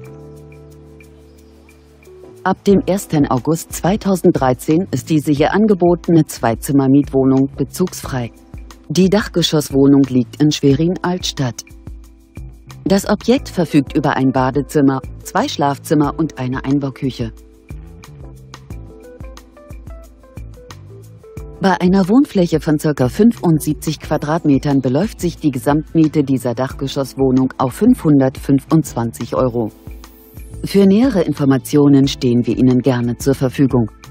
Ab dem 1. August 2013 ist diese hier angebotene Zweizimmer-Mietwohnung bezugsfrei. Die Dachgeschosswohnung liegt in Schwerin-Altstadt. Das Objekt verfügt über ein Badezimmer, 2 Schlafzimmer und eine Einbauküche. Bei einer Wohnfläche von ca. 75 Quadratmetern beläuft sich die Gesamtmiete dieser Dachgeschosswohnung auf 525 €. Für nähere Informationen stehen wir Ihnen gerne zur Verfügung.